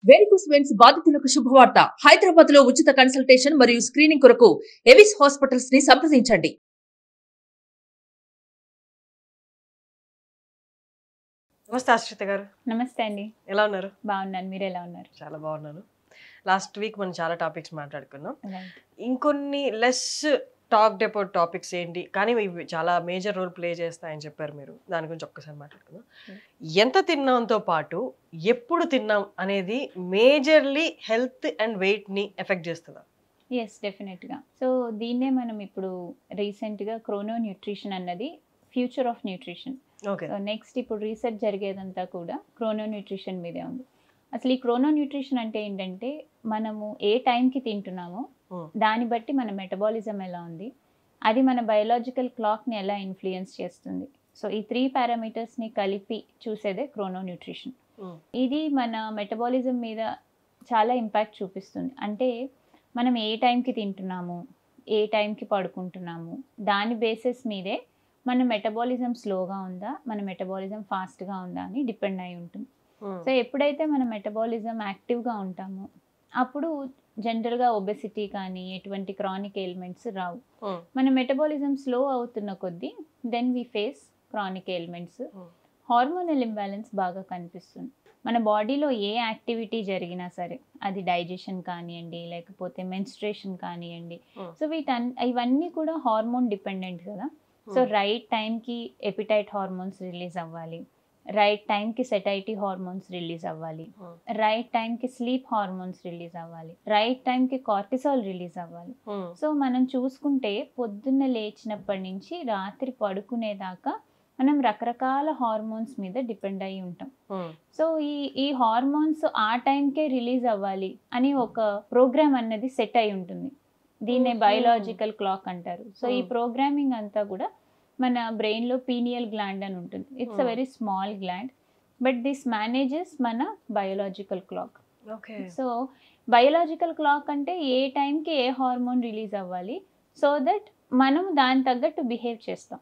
Varicose veins బాధితులకు శుభవార్త. హైదరాబాద్ లో ఉచిత కన్సల్టేషన్ మరియు స్క్రీనింగ్ కొరకు ఎవిస్ హాస్పిటల్స్ ని సంప్రదించండి. నమస్తే ఆశ్రిత గారు. నమస్తే అండి. ఎలా ఉన్నారు? బాగున్నాను. మీరు ఎలా ఉన్నారు? చాలా బాగున్నాను. లాస్ట్ వీక్ మనం చాలా టాపిక్స్ మాట్లాడుకున్నాం. రైట్. ఇంకొన్ని లెస్ టాక్డ్ అబౌట్ టాపిక్స్ ఏంటి, కానీ ఇవి చాలా మేజర్ రోల్ ప్లే చేస్తాయని చెప్పారు మీరు. దాని గురించి ఒక్కసారి మాట్లాడుకుందాం. ఎంత తిన్నాంతో పాటు ఎప్పుడు తిన్నాం అనేది మేజర్లీ హెల్త్ అండ్ వెయిట్ని ఎఫెక్ట్ చేస్తుందా? ఎస్, డెఫినెట్గా. సో దీన్నే మనం ఇప్పుడు రీసెంట్గా క్రోనో న్యూట్రిషన్ అన్నది future of nutrition. Okay. So next ఇప్పుడు రీసెర్చ్ జరిగేదంతా కూడా క్రోనో న్యూట్రిషన్ మీదే ఉంది. అసలు ఈ క్రోనో న్యూట్రిషన్ అంటే ఏంటంటే మనము ఏ టైంకి తింటున్నామో దాన్ని బట్టి మన మెటబాలిజం ఎలా ఉంది, అది మన బయోలాజికల్ క్లాక్ని ఎలా ఇన్ఫ్లుయెన్స్ చేస్తుంది. సో ఈ 3 పారామీటర్స్ని కలిపి చూసేదే క్రోనో న్యూట్రిషన్. ఇది మన మెటబాలిజం మీద చాలా ఇంపాక్ట్ చూపిస్తుంది. అంటే మనం ఏ టైంకి తింటున్నాము, ఏ టైంకి పడుకుంటున్నాము, దాని బేసిస్ మీదే మన మెటబాలిజం స్లోగా ఉందా, మన మెటబాలిజం ఫాస్ట్గా ఉందా అని డిపెండ్ అయి ఉంటుంది. సో ఎప్పుడైతే మన మెటబాలిజం యాక్టివ్గా ఉంటామో అప్పుడు జనరల్గా ఒబెసిటీ కానీ ఎటువంటి క్రానిక్ ఎయిల్మెంట్స్ రావు. మన మెటబాలిజం స్లో అవుతున్న కొద్దీ then we face chronic ailments. Hormonal imbalance బాగా కనిపిస్తుంది. మన బాడీలో ఏ యాక్టివిటీ జరిగినా సరే, అది డైజెషన్ కానివ్వండి, లేకపోతే మెన్స్ట్రేషన్ కానివ్వండి, సో ఇవన్నీ కూడా హార్మోన్ డిపెండెంట్ కదా. సో రైట్ టైంకి ఎపిటైట్ హార్మోన్స్ రిలీజ్ అవ్వాలి, రైట్ టైంకి సెటైటీ హార్మోన్స్ రిలీజ్ అవ్వాలి, రైట్ టైంకి స్లీప్ హార్మోన్స్ రిలీజ్ అవ్వాలి, రైట్ టైంకి కార్టిసాల్ రిలీజ్ అవ్వాలి. సో మనం చూసుకుంటే పొద్దున్న లేచినప్పటి నుంచి రాత్రి పడుకునేదాకా మనం రకరకాల హార్మోన్స్ మీద డిపెండ్ అయి ఉంటాం. సో ఈ హార్మోన్స్ ఆ టైంకే రిలీజ్ అవ్వాలి అని ఒక ప్రోగ్రామ్ అన్నది సెట్ అయి ఉంటుంది. దీన్నే బయోలాజికల్ క్లాక్ అంటారు. సో ఈ ప్రోగ్రామింగ్ అంతా కూడా మన బ్రెయిన్లో పీనియల్ గ్లాండ్ అని ఉంటుంది. It's a very small gland, but this manages మన biological clock. So biological clock అంటే ఏ టైంకి ఏ హార్మోన్ రిలీజ్ అవ్వాలి, సో దట్ మనం దాని తగ్గట్టు బిహేవ్ చేస్తాం.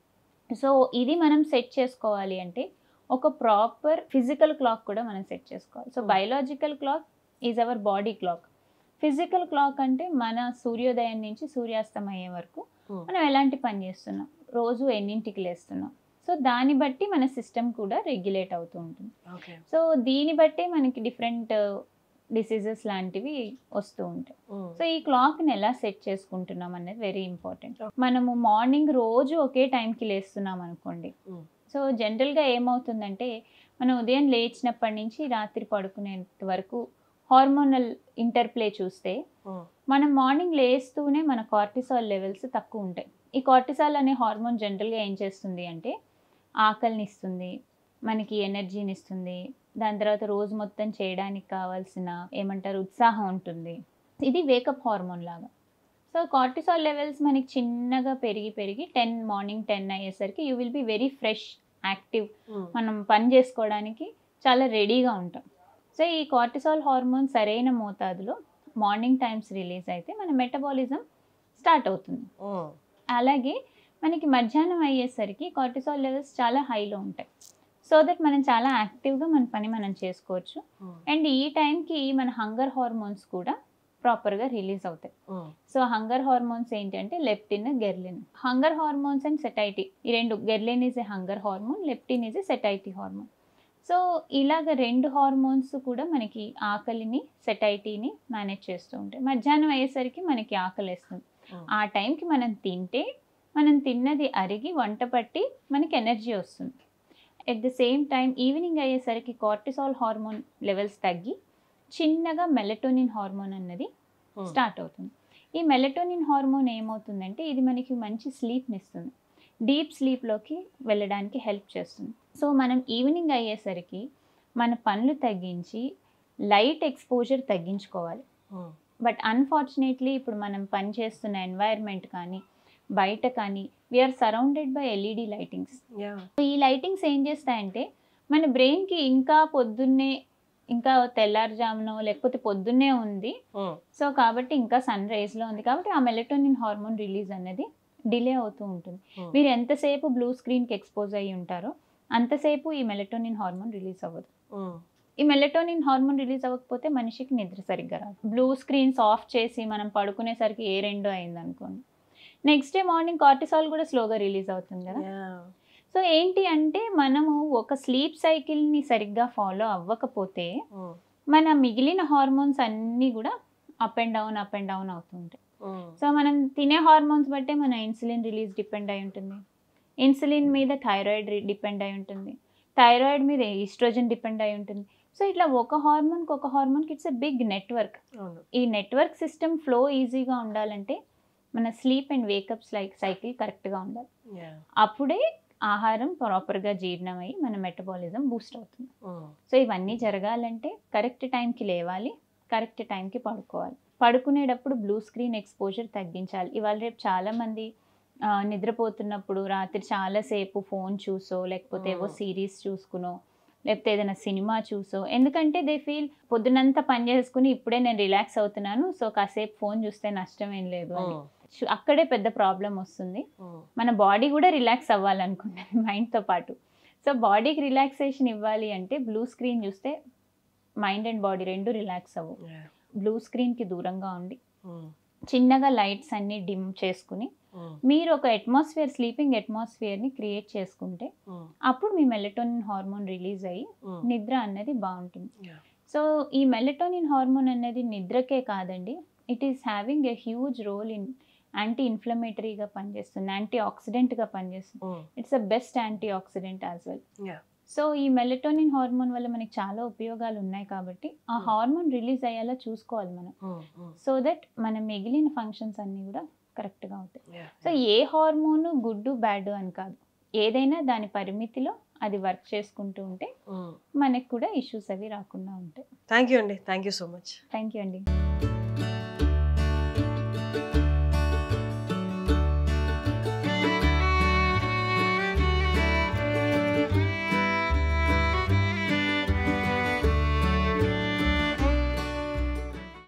సో ఇది మనం సెట్ చేసుకోవాలి అంటే ఒక ప్రాపర్ ఫిజికల్ క్లాక్ కూడా మనం సెట్ చేసుకోవాలి. So biological clock is our body clock. Physical clock అంటే మన సూర్యోదయం నుంచి సూర్యాస్తమయం వరకు మనం ఎలాంటి పని చేస్తున్నాం, రోజు ఎన్నింటికి లేస్తున్నాం, సో దాన్ని బట్టి మన సిస్టమ్ కూడా రెగ్యులేట్ అవుతూ ఉంటుంది. సో దీన్ని బట్టే మనకి డిఫరెంట్ డిసీజెస్ లాంటివి వస్తూ ఉంటాయి. సో ఈ క్లాక్ని ఎలా సెట్ చేసుకుంటున్నాం అనేది వెరీ ఇంపార్టెంట్. మనము మార్నింగ్ రోజు ఒకే టైంకి లేస్తున్నాం అనుకోండి, సో జనరల్గా ఏమవుతుందంటే మనం ఉదయం లేచినప్పటి నుంచి రాత్రి పడుకునేంత వరకు హార్మోనల్ ఇంటర్ప్లే చూస్తే మనం మార్నింగ్ లేస్తూనే మన కార్టిసాల్ లెవెల్స్ తక్కువ ఉంటాయి. ఈ కార్టిసాల్ అనే హార్మోన్ జనరల్గా ఏం చేస్తుంది అంటే ఆకలిని ఇస్తుంది, మనకి ఎనర్జీని ఇస్తుంది, దాని తర్వాత రోజు మొత్తం చేయడానికి కావాల్సిన ఉత్సాహం ఉంటుంది. ఇది వేకప్ హార్మోన్ లాగా. సో కార్టిసాల్ లెవెల్స్ మనకి చిన్నగా పెరిగి మార్నింగ్ 10 అయ్యేసరికి you will be very fresh, active, మనం పని చేసుకోవడానికి చాలా రెడీగా ఉంటాం. సో ఈ కార్టిసాల్ హార్మోన్ సరైన మోతాదులో మార్నింగ్ టైమ్స్ రిలీజ్ అయితే మన మెటబాలిజం స్టార్ట్ అవుతుంది. అలాగే మనకి మధ్యాహ్నం అయ్యేసరికి కార్టిసాల్ లెవెల్స్ చాలా హైలో ఉంటాయి. సో దట్ మనం చాలా యాక్టివ్గా మన పని మనం చేసుకోవచ్చు. అండ్ ఈ టైంకి మన హంగర్ హార్మోన్స్ కూడా ప్రాపర్గా రిలీజ్ అవుతాయి. సో హంగర్ హార్మోన్స్ ఏంటంటే leptin, ghrelin. Hunger hormones and satiety, ఈ రెండు, ghrelin is a hunger hormone, leptin is a satiety hormone. So ఇలాగ 2 హార్మోన్స్ కూడా మనకి ఆకలిని, సెటైటీని మేనేజ్ చేస్తూ ఉంటాయి. మధ్యాహ్నం అయ్యేసరికి మనకి ఆకలి వేస్తుంది. ఆ టైంకి మనం తింటే మనం తిన్నది అరిగి వంట పట్టి మనకి ఎనర్జీ వస్తుంది. At the same time evening అయ్యేసరికి కార్టిసాల్ హార్మోన్ లెవెల్స్ తగ్గి చిన్నగా మెలటోనిన్ హార్మోన్ అన్నది స్టార్ట్ అవుతుంది. ఈ మెలటోనిన్ హార్మోన్ ఏమవుతుందంటే ఇది మనకి మంచి స్లీప్ని ఇస్తుంది, డీప్ స్లీప్లోకి వెళ్ళడానికి హెల్ప్ చేస్తుంది. సో మనం ఈవినింగ్ అయ్యేసరికి మన పనులు తగ్గించి లైట్ ఎక్స్పోజర్ తగ్గించుకోవాలి. బట్ అన్ఫార్చునేట్లీ ఇప్పుడు మనం పని చేస్తున్న ఎన్వైర్న్మెంట్ కానీ బయట కానీ we're surrounded by LED lightings. ఈ లైటింగ్స్ ఏం చేస్తాయంటే మన బ్రెయిన్కి ఇంకా తెల్లారుజామునో లేకపోతే పొద్దున్నే ఉంది, సో కాబట్టి ఇంకా సన్ రైజ్లో ఉంది కాబట్టి ఆ మెలటోనిన్ హార్మోన్ రిలీజ్ అనేది డిలే అవుతూ ఉంటుంది. మీరు ఎంతసేపు బ్లూ స్క్రీన్కి ఎక్స్పోజ్ అయ్యి ఉంటారో అంతసేపు ఈ మెలటోనిన్ హార్మోన్ రిలీజ్ అవ్వదు. ఈ మెలటోనిన్ హార్మోన్ రిలీజ్ అవ్వకపోతే మనిషికి నిద్ర సరిగ్గా రాదు. బ్లూ స్క్రీన్స్ ఆఫ్ చేసి మనం పడుకునేసరికి 2 అయింది అనుకోండి, నెక్స్ట్ డే మార్నింగ్ కార్టిసాల్ కూడా స్లోగా రిలీజ్ అవుతుంది కదా. సో ఏంటి అంటే మనము ఒక స్లీప్ సైకిల్ని సరిగ్గా ఫాలో అవ్వకపోతే మన మిగిలిన హార్మోన్స్ అన్నీ కూడా అప్ అండ్ డౌన్ అవుతుంటాయి. సో మనం తినే హార్మోన్స్ బట్టే మన ఇన్సులిన్ రిలీజ్ డిపెండ్ అయి ఉంటుంది, ఇన్సులిన్ మీద థైరాయిడ్ డిపెండ్ అయి ఉంటుంది, థైరాయిడ్ మీద ఈస్ట్రోజన్ డిపెండ్ అయి ఉంటుంది. సో ఇట్లా ఒక హార్మోన్కి ఇట్స్ ఎ బిగ్ నెట్వర్క్. ఈ నెట్వర్క్ సిస్టమ్ ఫ్లో ఈజీగా ఉండాలంటే మన స్లీప్ అండ్ వేకప్స్ సైకిల్ కరెక్ట్గా ఉండాలి. అప్పుడే ఆహారం ప్రాపర్గా జీర్ణమై మన మెటబాలిజం బూస్ట్ అవుతుంది. సో ఇవన్నీ జరగాలంటే కరెక్ట్ టైంకి లేవాలి, కరెక్ట్ టైంకి పడుకోవాలి. పడుకునేటప్పుడు బ్లూ స్క్రీన్ ఎక్స్పోజర్ తగ్గించాలి. ఇవాళ రేపు చాలామంది నిద్రపోతున్నప్పుడు రాత్రి చాలాసేపు ఫోన్ చూసో లేకపోతే ఏవో సిరీస్ చూసుకునో లేకపోతే ఏదైనా సినిమా చూసో, ఎందుకంటే దే ఫీల్ పొద్దునంతా పని చేసుకుని ఇప్పుడే నేను రిలాక్స్ అవుతున్నాను, సో కాసేపు ఫోన్ చూస్తే నష్టం ఏం లేదు అని. అక్కడే పెద్ద ప్రాబ్లం వస్తుంది. మన బాడీ కూడా రిలాక్స్ అవ్వాలనుకుంటుంది మైండ్తో పాటు. సో బాడీకి రిలాక్సేషన్ ఇవ్వాలి అంటే బ్లూ స్క్రీన్ చూస్తే మైండ్ అండ్ బాడీ రెండు రిలాక్స్ అవ్వు. బ్లూ స్క్రీన్కి దూరంగా ఉండి చిన్నగా లైట్స్ అన్ని డిమ్ చేసుకుని మీరు ఒక స్లీపింగ్ అట్మాస్ఫియర్ని క్రియేట్ చేసుకుంటే అప్పుడు మీ మెలటోనిన్ హార్మోన్ రిలీజ్ అయ్యి నిద్ర అనేది బాగుంటుంది. సో ఈ మెలటోనిన్ హార్మోన్ అనేది నిద్రకే కాదండి, it is having a huge role in anti ఇన్ఫ్లమేటరీగా పనిచేస్తుంది, యాంటీ ఆక్సిడెంట్గా పనిచేస్తుంది. It's the best antioxidant as well. So ఈ మెలటోనిన్ హార్మోన్ వల్ల మనకి చాలా ఉపయోగాలు ఉన్నాయి కాబట్టి ఆ హార్మోన్ రిలీజ్ అయ్యేలా చూసుకోవాలి మనం, సో దట్ మన మిగిలిన ఫంక్షన్స్ అన్నీ కూడా కరెక్ట్గా అవుతాయి. సో ఏ హార్మోను గుడ్ బ్యాడ్ అని కాదు, ఏదైనా దాని పరిమితిలో అది వర్క్ చేసుకుంటూ ఉంటే మనకు కూడా ఇష్యూస్ అవి రాకుండా ఉంటాయి. థ్యాంక్ యూ అండి, thank you so much. Thank you అండి.